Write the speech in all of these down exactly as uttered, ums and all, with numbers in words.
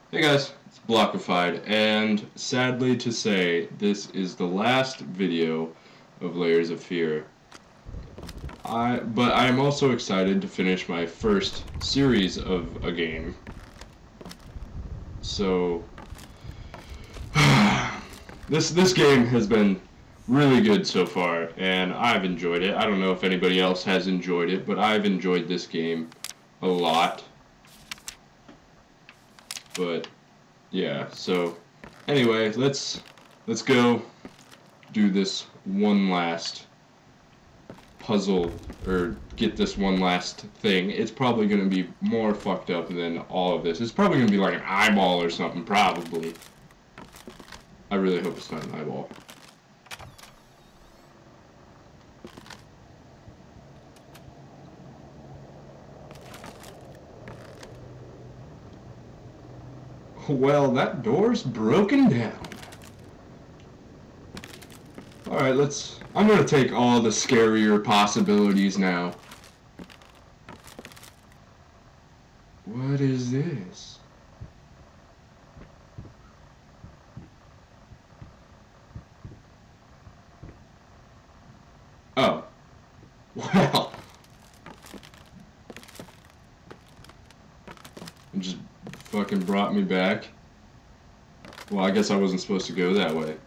Hey guys, it's Blockified, and sadly to say, this is the last video of Layers of Fear. I, but I am also excited to finish my first series of a game. So, this this game has been really good so far, and I've enjoyed it. I don't know if anybody else has enjoyed it, but I've enjoyed this game a lot. But yeah, so anyway, let's let's go do this one last puzzle, or get this one last thing. It's probably going to be more fucked up than all of this. It's probably going to be like an eyeball or something, probably. I really hope it's not an eyeball. Well, that door's broken down. Alright, let's... I'm gonna take all the scarier possibilities now. What is this? Oh. Well. It just fucking brought me back. Well, I guess I wasn't supposed to go that way.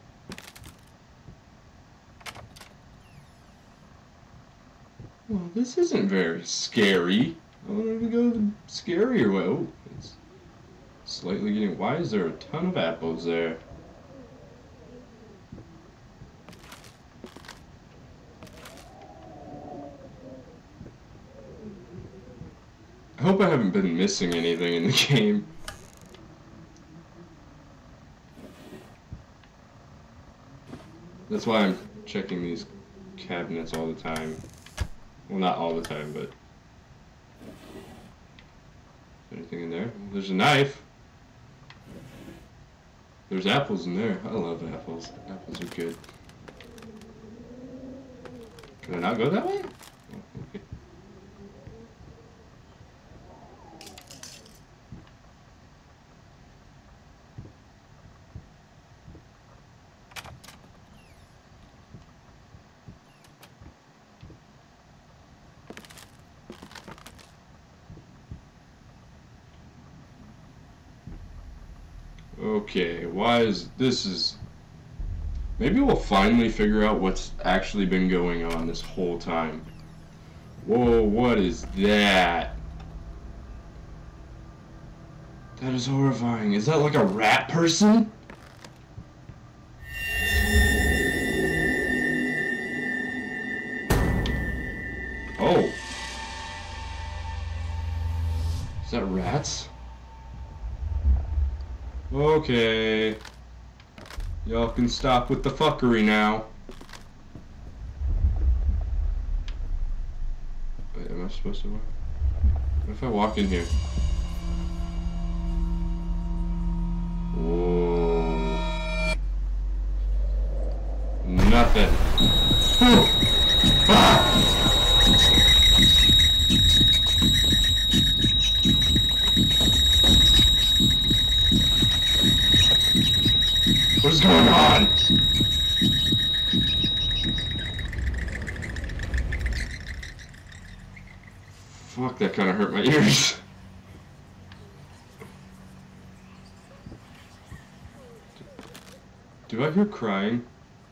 Well, this isn't very scary. I wanted to go the scarier way. Oh, it's slightly getting... Why is there a ton of apples there? I hope I haven't been missing anything in the game. That's why I'm checking these cabinets all the time. Well, not all the time, but... Anything in there? There's a knife. There's apples in there. I love apples. Apples are good. Can I not go that way? Oh, okay. Okay, why is this is... Maybe we'll finally figure out what's actually been going on this whole time. Whoa, what is that? That is horrifying. Is that like a rat person? Oh. Is that rats? Okay. Y'all can stop with the fuckery now. Wait, am I supposed to walk? What if I walk in here? Whoa. Nothing. Ah! What is going on? Fuck, that kind of hurt my ears. Do I hear crying?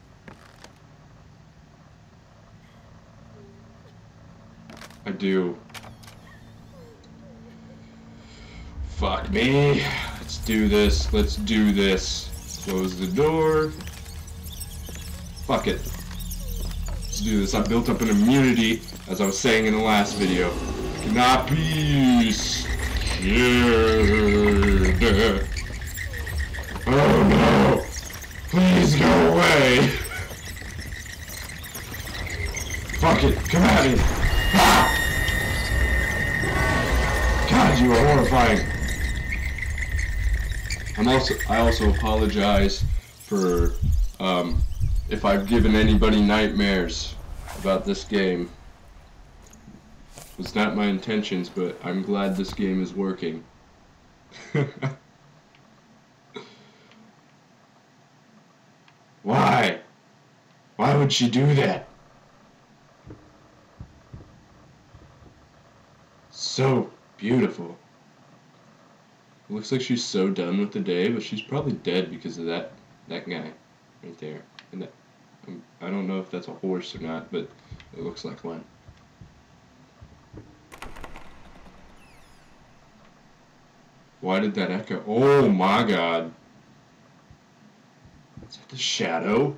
I do. Fuck me. Let's do this. Let's do this. Close the door. Fuck it. Let's do this. I built up an immunity, as I was saying in the last video. I cannot be scared. Oh no! Please go away! Fuck it! Come at me! Ah! God, you are horrifying. I'm also, I also apologize for um, if I've given anybody nightmares about this game. It was not my intentions, but I'm glad this game is working. Why? Why would she do that? So beautiful. It looks like she's so done with the day, but she's probably dead because of that that guy right there. And that, um, I don't know if that's a horse or not, but it looks like one. Why did that echo? Oh my god. Is that the shadow?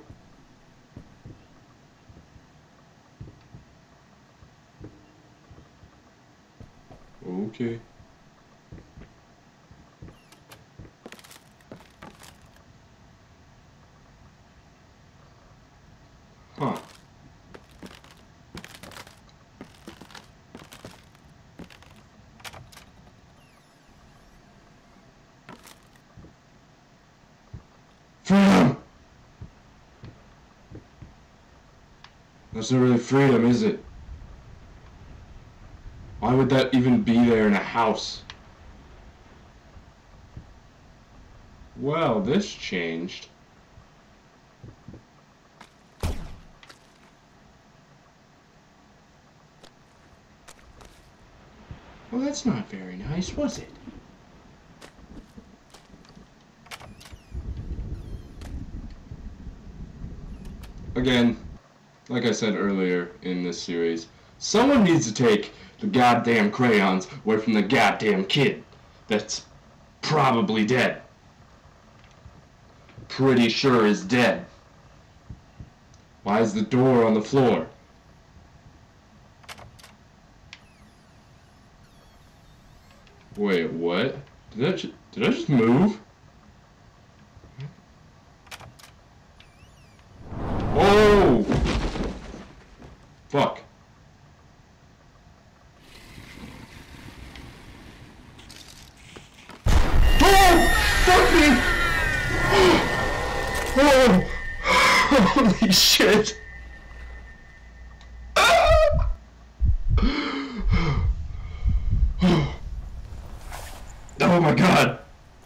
Okay. Huh. Freedom! That's not really freedom, is it? Why would that even be there in a house? Well, this changed. Well, that's not very nice, was it? Again, like I said earlier in this series, someone needs to take the goddamn crayons away from the goddamn kid that's probably dead. Pretty sure is dead. Why is the door on the floor? Wait, what? Did I just, did I just move? Oh! Fuck. Oh! Fuck me! Oh! Holy shit! Oh my god!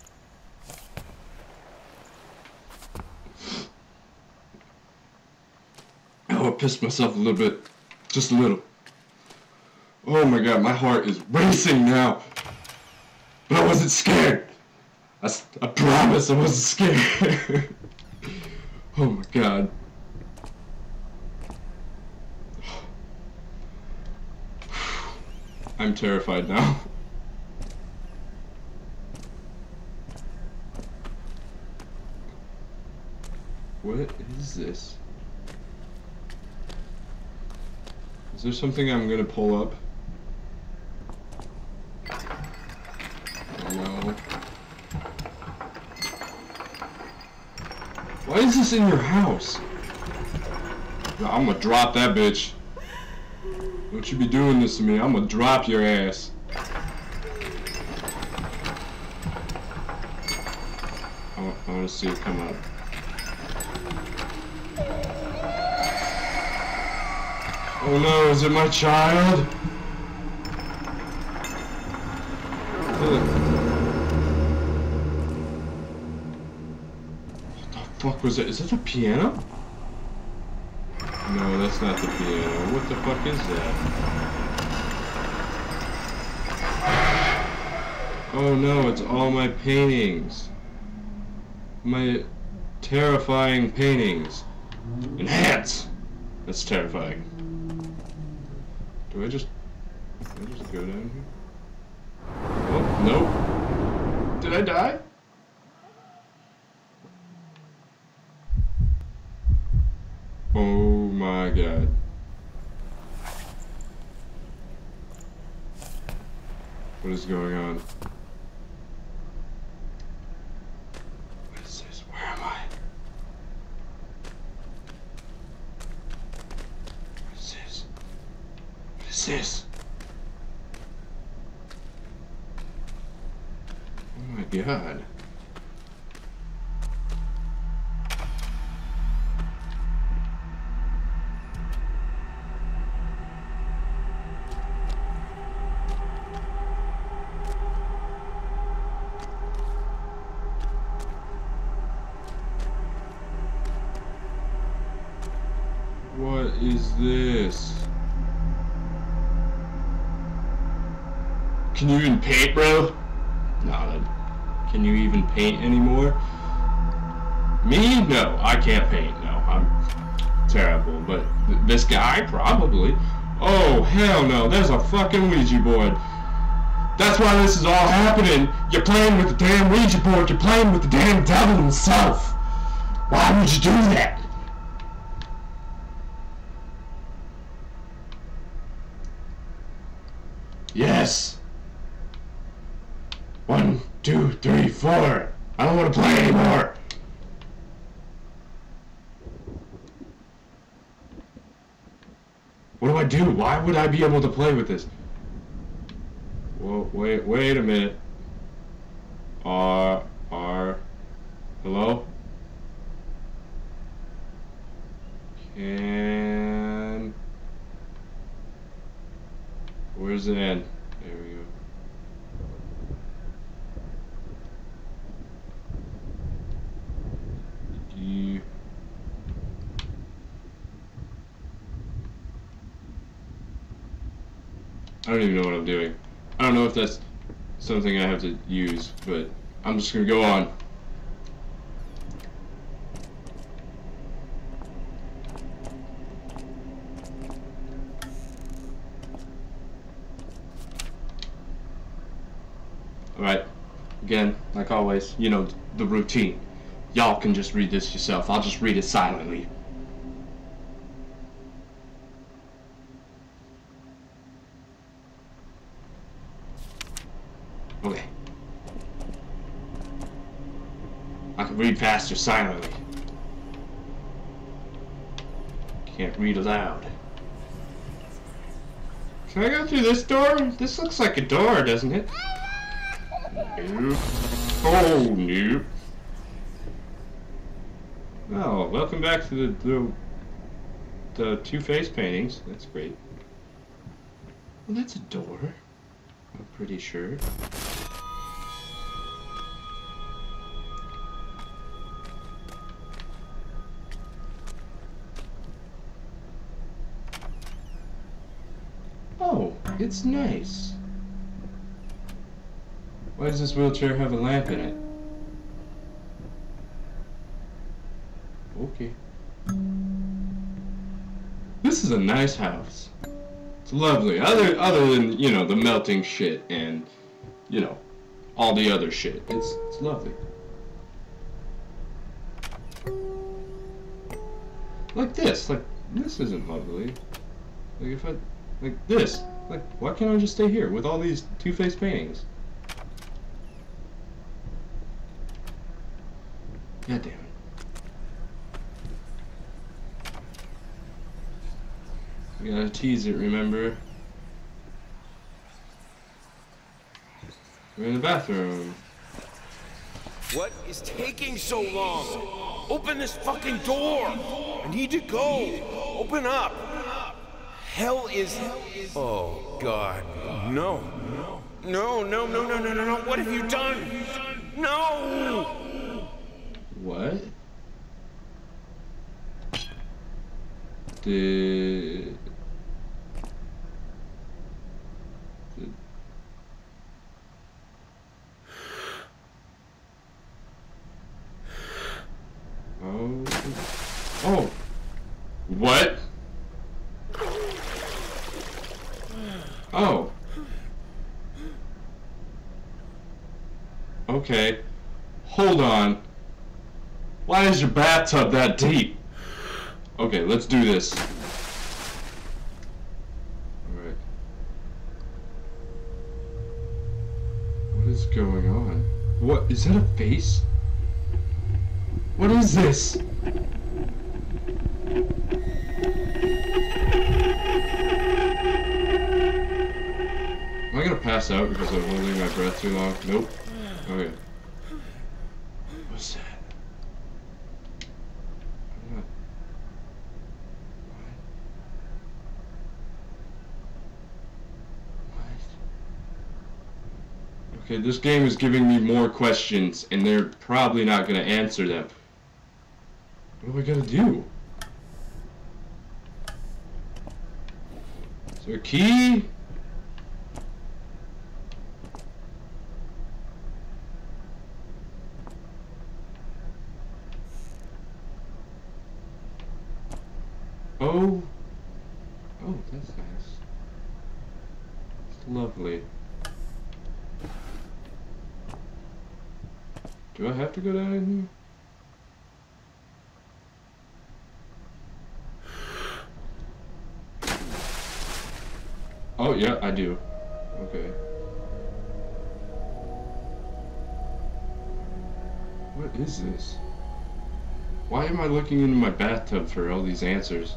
Oh, I pissed myself a little bit. Just a little. Oh my god, my heart is racing now. But I wasn't scared. I, I promise I wasn't scared. Oh my god. I'm terrified now. What is this? Is there something I'm gonna pull up? No. Why is this in your house? No, I'm gonna drop that bitch. Don't you be doing this to me. I'm gonna drop your ass. I want, I want to see it come up. Oh no, is it my child? What the fuck was it? Is that a piano? No, that's not the piano. What the fuck is that? Oh no, it's all my paintings. My terrifying paintings. And hats! That's terrifying. Do I just... Do I just go down here? Oh, no. Did I die? Oh my god. What is going on? What is this? Where am I? What is this? What is this? Oh my god. What is this? Can you even paint, bro? Nah. Can you even paint anymore? Me? No, I can't paint. No, I'm terrible. But th this guy, probably. Oh, hell no. There's a fucking Ouija board. That's why this is all happening. You're playing with the damn Ouija board. You're playing with the damn devil himself. Why would you do that? Yes. One, two, three, four. I don't want to play anymore. What do I do? Why would I be able to play with this? Whoa, wait, wait a minute. R, R, hello? Can... Where's the end? There we go. You... I don't even know what I'm doing. I don't know if that's something I have to use, but I'm just gonna go on. Alright, again, like always, you know, the routine. Y'all can just read this yourself. I'll just read it silently. Okay. I can read faster silently. Can't read aloud. Can I go through this door? This looks like a door, doesn't it? Nope. Oh, nope. Oh, welcome back to the, the, the two-face paintings. That's great. Well, that's a door. I'm pretty sure. Oh, it's nice. Why does this wheelchair have a lamp in it? Okay. This is a nice house. It's lovely. Other other than, you know, the melting shit and, you know, all the other shit. It's it's lovely. Like this. Like this isn't lovely. Like if I like this. Like why can't I just stay here with all these two-face paintings? God damn it. We gotta tease it, remember? We're in the bathroom. What is taking so long? Open this fucking door! I need to go! Open up! Hell is... Oh, God. No. No, no, no, no, no, no, no. What have you done? No! What? Did... Did... Oh... Oh! What? Oh. Okay. Hold on. Why is your bathtub that deep? Okay, let's do this. Alright. What is going on? What? Is that a face? What is this? Am I gonna pass out because I'm holding my breath too long? Nope. Okay. What's that? I'm not... What? What? Okay, this game is giving me more questions, and they're probably not gonna answer them. What do I gotta do? there a key? Oh. Oh, that's nice. It's lovely. Do I have to go down in here? Oh, yeah, I do. Okay. What is this? Why am I looking into my bathtub for all these answers?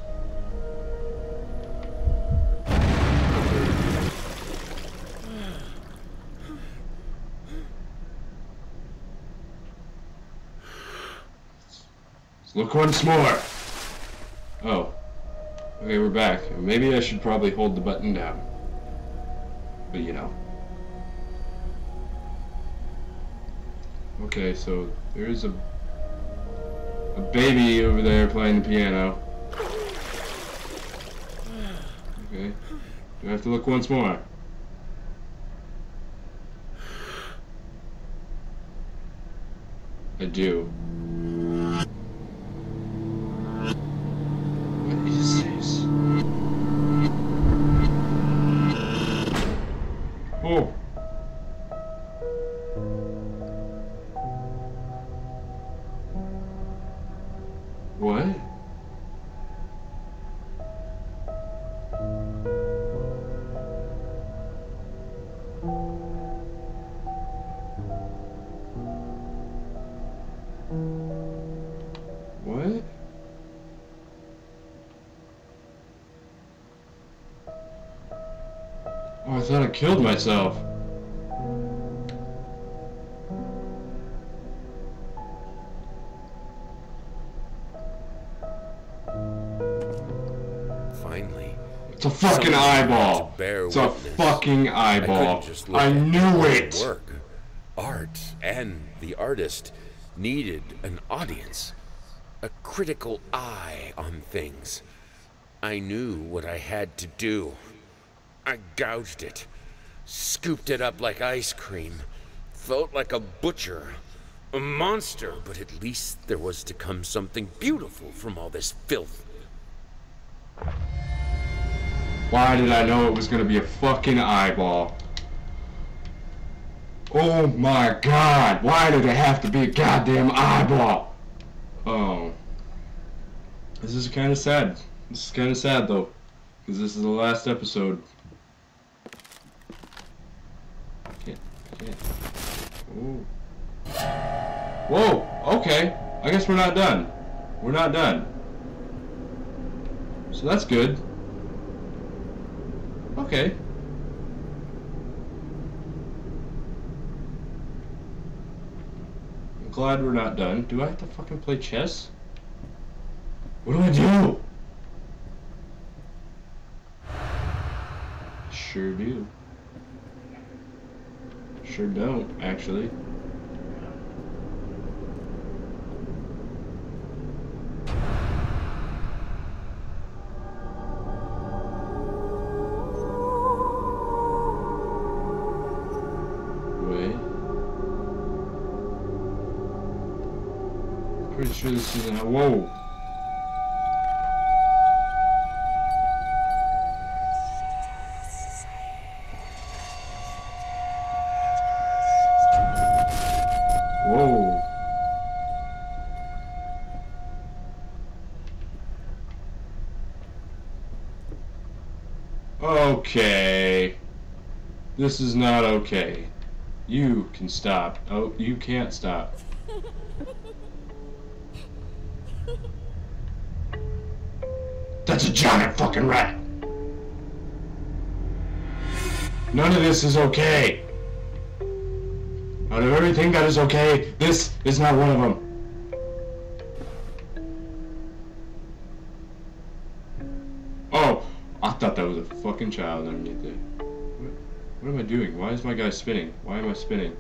Let's look once more. Oh. Okay, we're back. Maybe I should probably hold the button down. But you know. Okay, so there's a a baby over there playing the piano. Okay. Do I have to look once more? I do. What is this? Oh. What? What? Oh, I thought I killed myself. Finally. It's a fucking eyeball. It's a fucking eyeball. I knew it. Work. Art and the artist needed an audience. A critical eye on things. I knew what I had to do. I gouged it. Scooped it up like ice cream. Felt like a butcher. A monster, but at least there was to come something beautiful from all this filth. Why did I know it was gonna be a fucking eyeball? Oh my god, why did it have to be a goddamn eyeball? Oh. This is kinda sad. This is kinda sad though. Because this is the last episode. Can't, can't. Oh. Whoa, okay. I guess we're not done. We're not done. So that's good. Okay. I'm glad we're not done. Do I have to fucking play chess? What do I do? Sure do. Sure don't, actually. Pretty sure this isn't how. Whoa! Whoa! Okay. This is not okay. You can stop. Oh, you can't stop. That's a giant fucking rat! None of this is okay! Out of everything that is okay, this is not one of them. Oh! I thought that was a fucking child underneath there. What, what am I doing? Why is my guy spinning? Why am I spinning?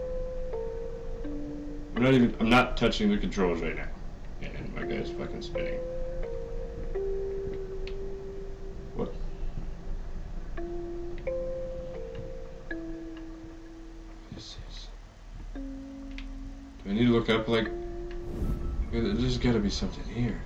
I'm not even- I'm not touching the controls right now. And my guy's fucking spinning. What? Do I need to look up, like... There's gotta be something here.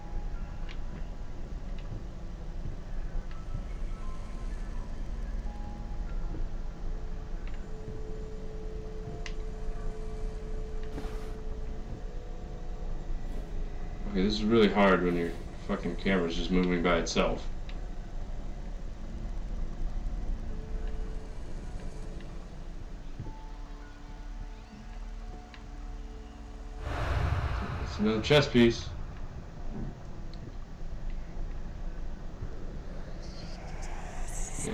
Okay, this is really hard when your fucking camera's just moving by itself. It's another chess piece. Yeah.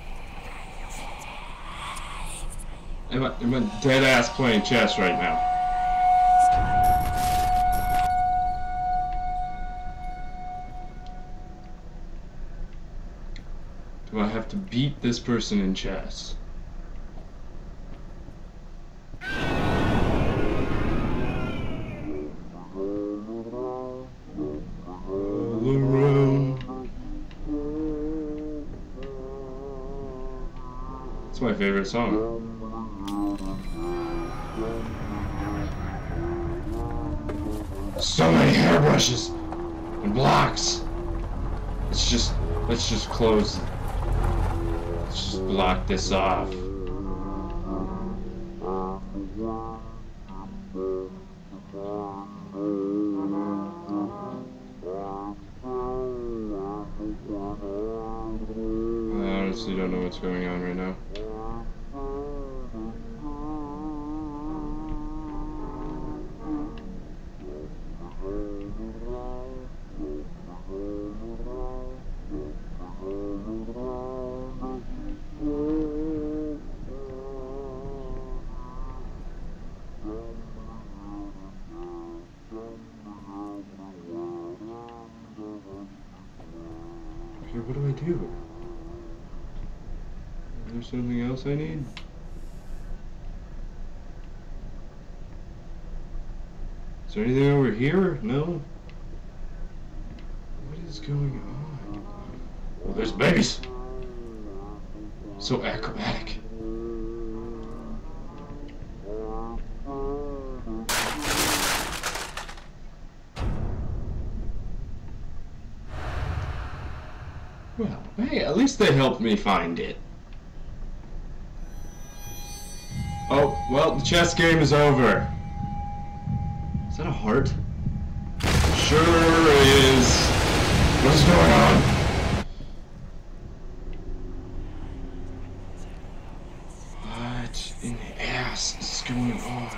Am I, am I dead ass playing chess right now? Do I have to beat this person in chess? All around. It's my favorite song. So many hairbrushes and blocks. Let's just let's just close. Let's just block this off. I honestly don't know what's going on right now. Okay, what do I do? Is there something else I need? Is there anything over here? No? What is going on? Oh, there's babies! So acrobatic. Well, hey, at least they helped me find it. Oh, well, the chess game is over. Is that a heart? Sure is. What is going on? What in the ass is going on?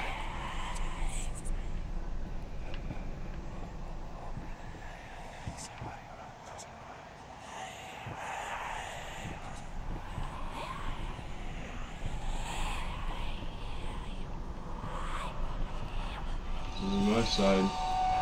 This is my side.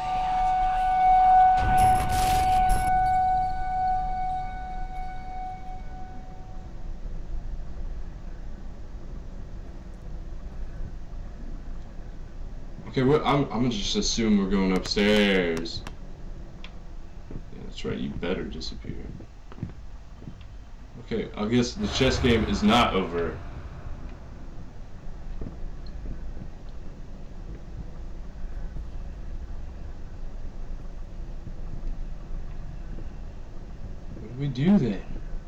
Okay, we're, I'm, I'm gonna just assume we're going upstairs. Yeah, that's right, you better disappear. Okay, I guess the chess game is not over. What do we do then?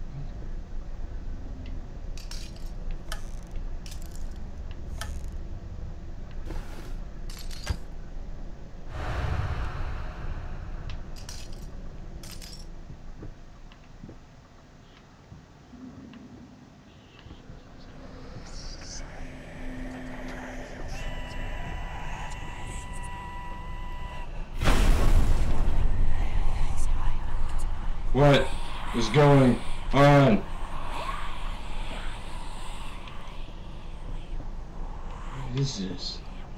What is going on? What is this?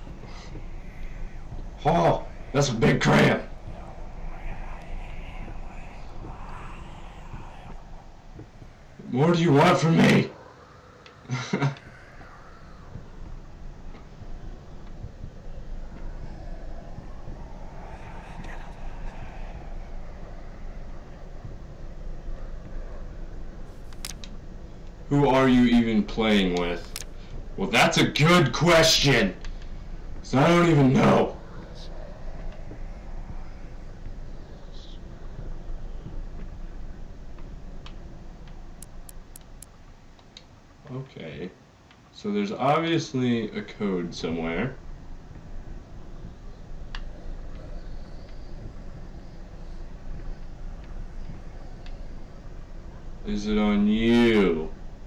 Oh, that's a big crayon. What more do you want from me? Who are you even playing with? Well, that's a good question. So I don't even know. Okay. So there's obviously a code somewhere. Is it on you?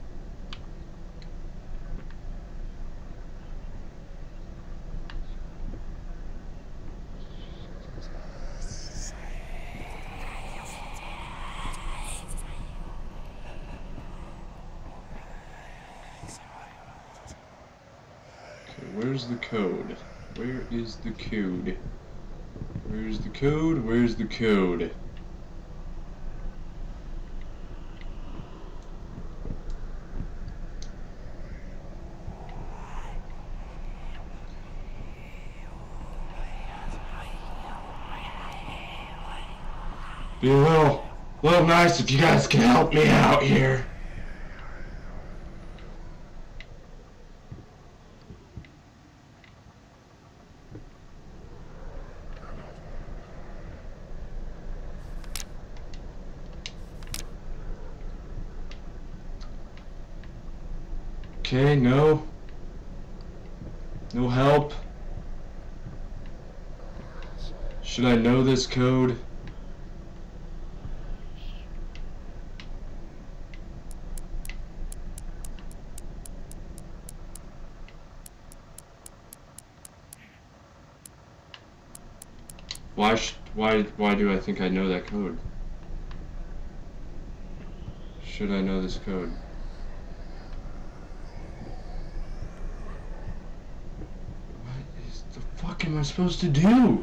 Okay, where's the code? Where is the code? Where's the code? Where's the code? Be a little, little nice if you guys can help me out here. Okay, no. No help. Should I know this code? Why sh why why do I think I know that code? Should I know this code? What is the fuck am I supposed to do?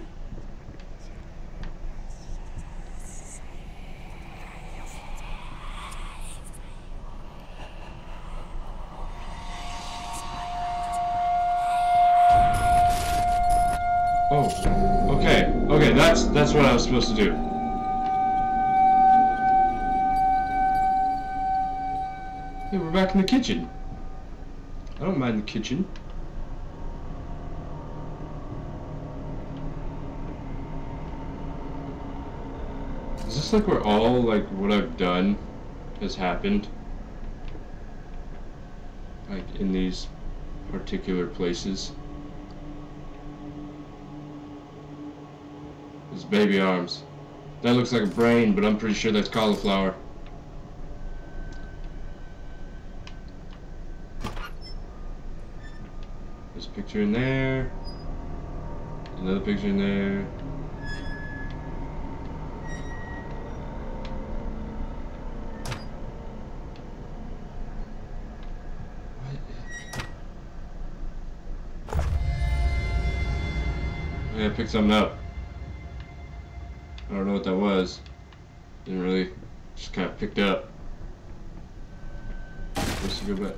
Oh, okay, okay, that's that's what I was supposed to do. Hey, we're back in the kitchen. I don't mind the kitchen. Is this like where all like what I've done has happened? Like in these particular places? His baby arms. That looks like a brain, but I'm pretty sure that's cauliflower. There's a picture in there. Another picture in there. What? Yeah, I picked something up. I don't know what that was. Didn't really, just kind of picked up. Supposed to go back.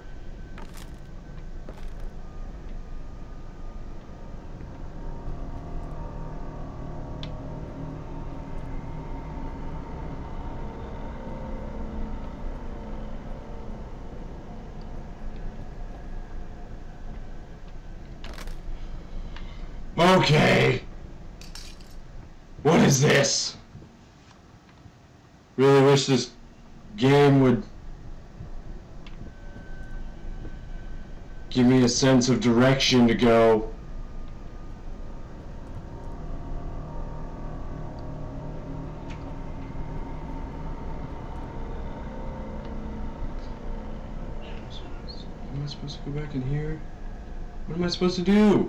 Okay. What is this? Really wish this game would give me a sense of direction to go. Am I supposed to go back in here? What am I supposed to do?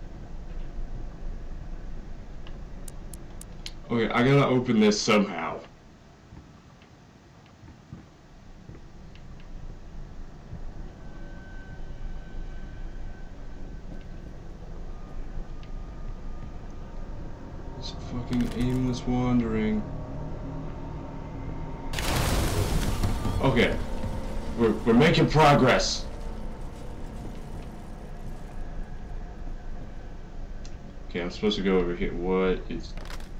Okay, I gotta open this somehow. This fucking aimless wandering. Okay, we're we're making progress. Okay, I'm supposed to go over here. What is?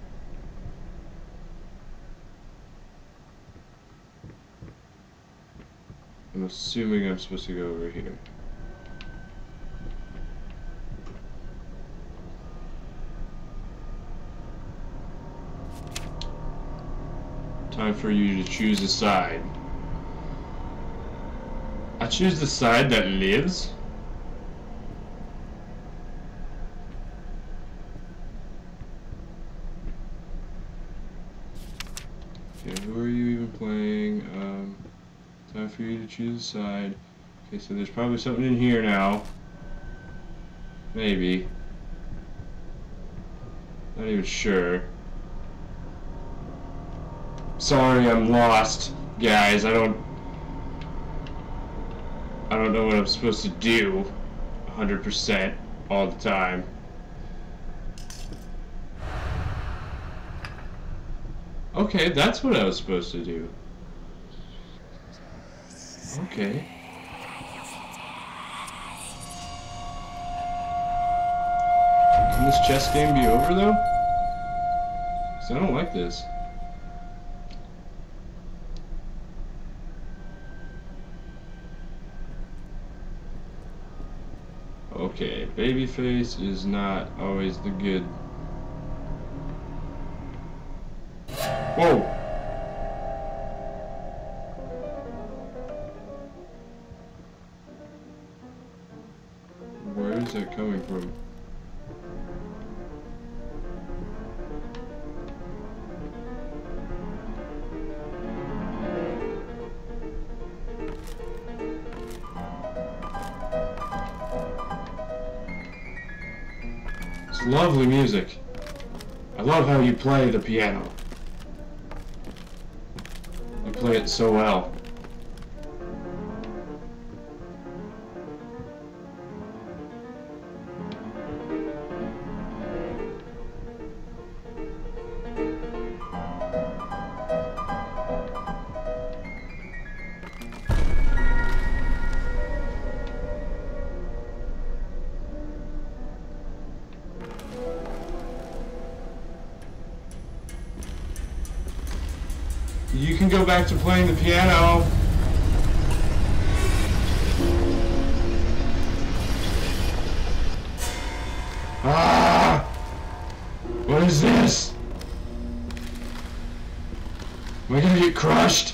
I'm assuming I'm supposed to go over here. Time for you to choose a side. I choose the side that lives? Okay, who are you even playing? Um, time for you to choose a side. Okay, so there's probably something in here now. Maybe. Not even sure. Sorry, I'm lost, guys. I don't... I don't know what I'm supposed to do one hundred percent all the time. Okay, that's what I was supposed to do. Okay. Can this chess game be over, though? Because I don't like this. Okay, babyface is not always the good. Whoa! Where is that coming from? It's lovely music. I love how you play the piano. You play it so well. You can go back to playing the piano. Ah! What is this? Am I gonna get crushed?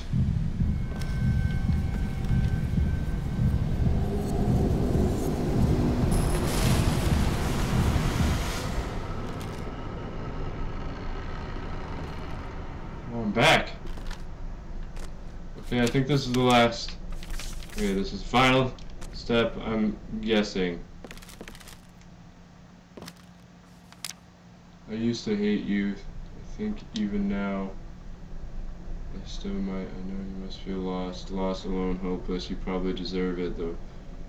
Oh, I'm back. Okay, I think this is the last. Okay, this is the final step, I'm guessing. I used to hate youth. I think even now I still might. I know you must feel lost. Lost, alone, hopeless. You probably deserve it, though.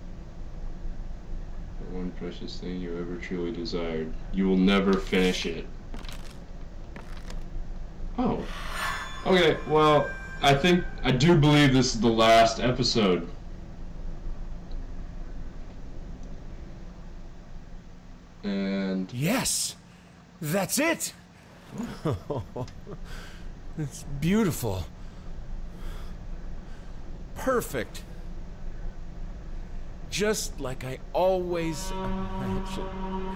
The one precious thing you ever truly desired. You will never finish it. Oh. Okay, well, I think, I do believe this is the last episode. And... Yes! That's it! It's beautiful. Perfect. Just like I always imagined.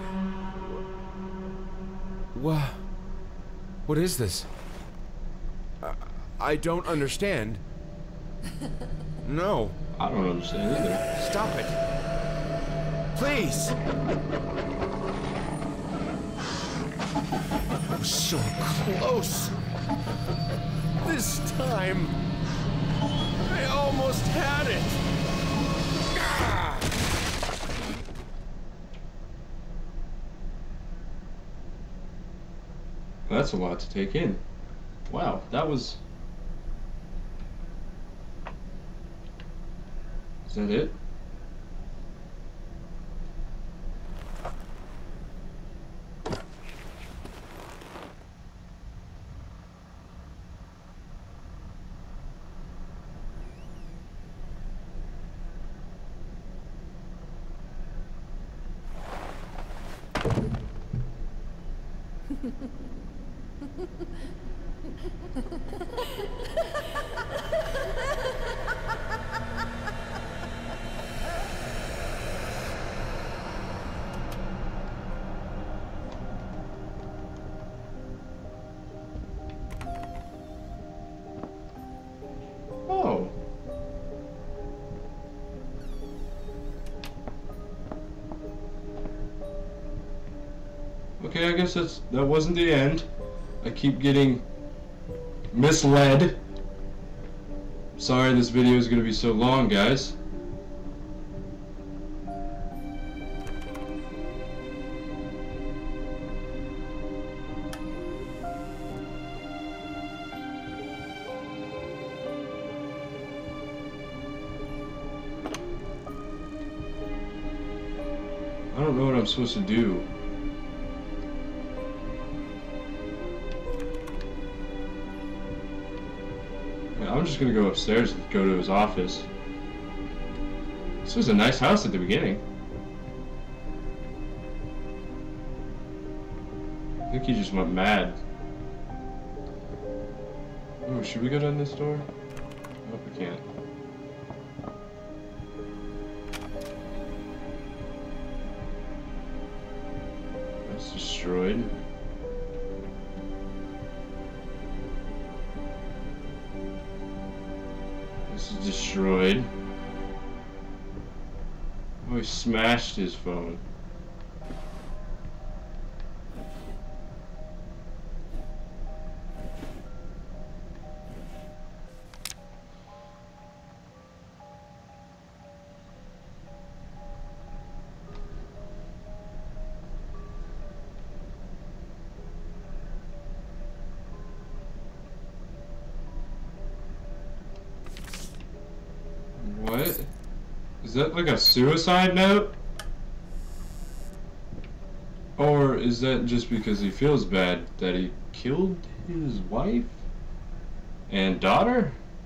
What? What is this? I, I don't understand. No. I don't understand either. Stop it. Please. I was so close. This time, I almost had it. Ah! That's a lot to take in. Wow, that was... Is that it? Okay, I guess that's that wasn't the end. I keep getting misled. Sorry this video is gonna be so long, guys. I don't know what I'm supposed to do. I'm just gonna go upstairs and go to his office. This was a nice house at the beginning. I think he just went mad. Oh, should we go down this door? Nope, we can't. That's destroyed. This is destroyed. Oh, he smashed his phone. What? Is that like a suicide note? Or is that just because he feels bad that he killed his wife and daughter?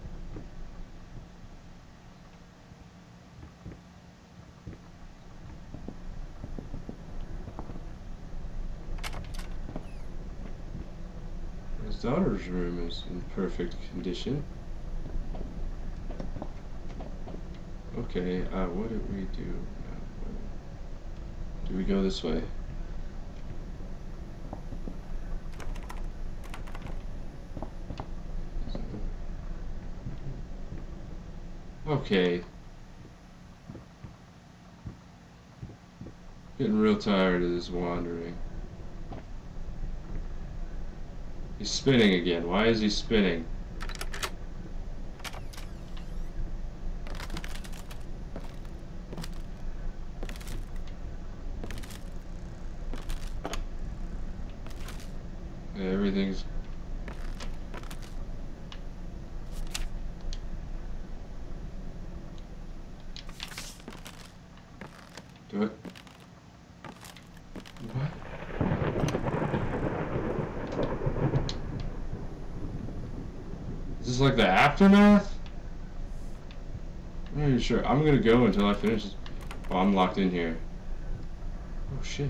His daughter's room is in perfect condition. Okay, uh, what did we do? Uh, do we go this way? Okay. Getting real tired of this wandering. He's spinning again. Why is he spinning? Everything's do it. What? Is this like the aftermath? I'm not even sure. I'm gonna go until I finish this. Oh, I'm locked in here. Oh shit.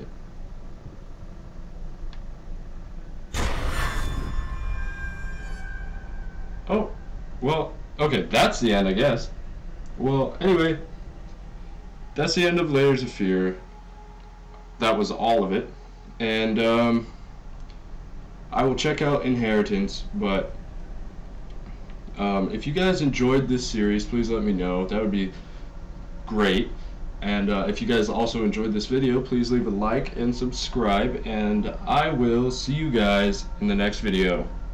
Oh, well, okay, that's the end, I guess. Well, anyway, that's the end of Layers of Fear. That was all of it. And, um, I will check out Inheritance, but, um, if you guys enjoyed this series, please let me know. That would be great. And, uh, if you guys also enjoyed this video, please leave a like and subscribe, and I will see you guys in the next video.